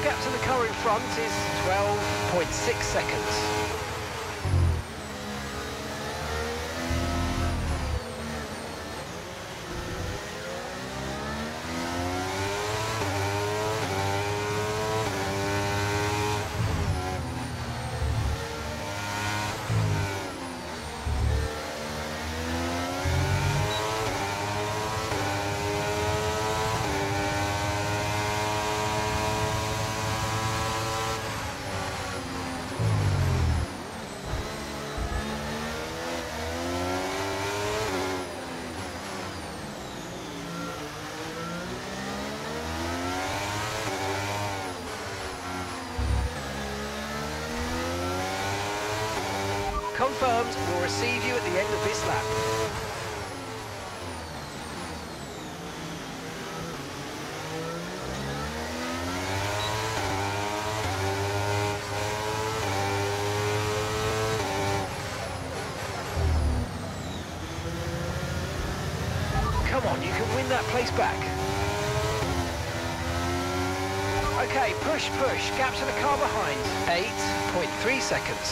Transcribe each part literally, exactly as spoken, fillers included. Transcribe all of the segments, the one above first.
gap to the car in front is twelve point six seconds. Confirmed, we'll receive you at the end of this lap. Come on, you can win that place back. Okay, push, push, gap to the car behind, eight point three seconds.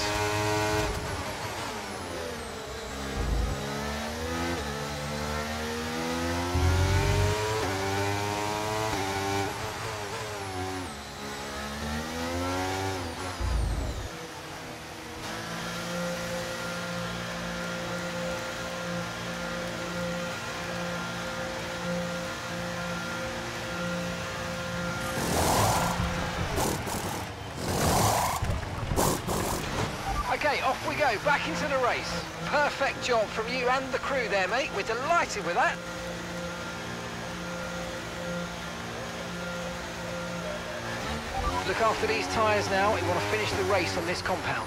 Okay, off we go, back into the race. Perfect job from you and the crew there, mate. We're delighted with that. Look after these tyres now. We want to finish the race on this compound.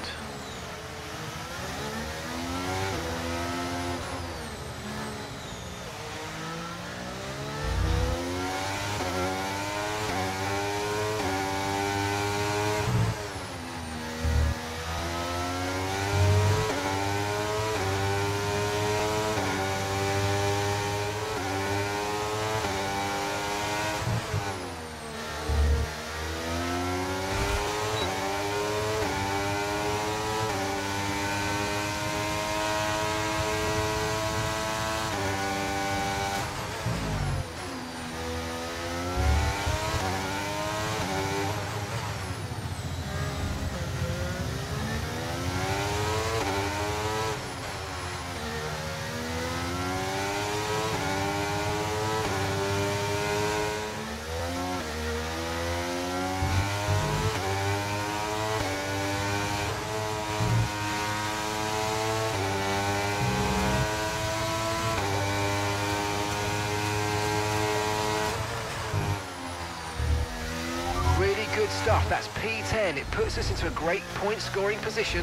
Good stuff, that's P ten. It puts us into a great point scoring position.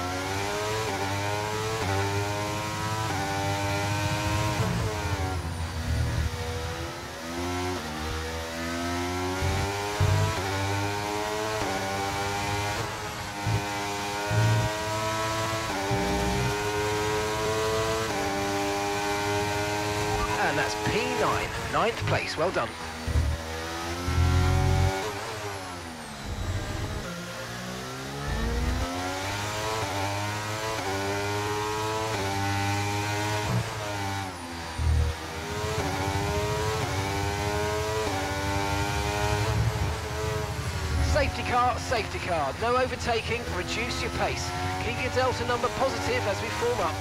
And that's P nine, ninth place, well done. Safety car, safety car. No overtaking, reduce your pace. Keep your delta number positive as we form up.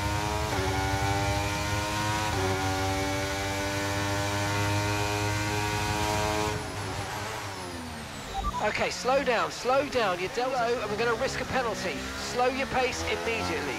Okay, slow down, slow down. Your delta, and we're going to risk a penalty. Slow your pace immediately.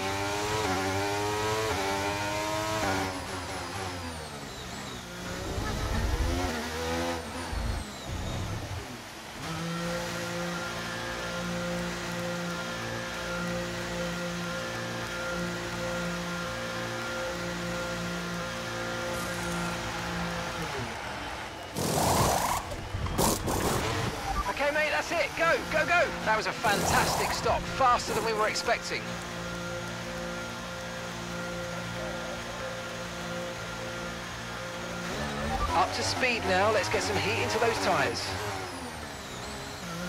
That's it, go, go, go! That was a fantastic stop, faster than we were expecting. Up to speed now, let's get some heat into those tyres.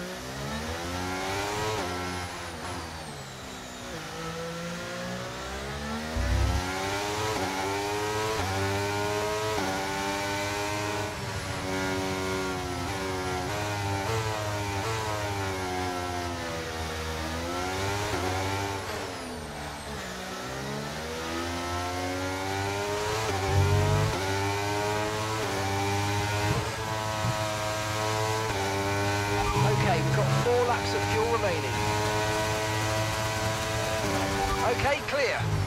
Okay, we've got four laps of fuel remaining. Okay, clear.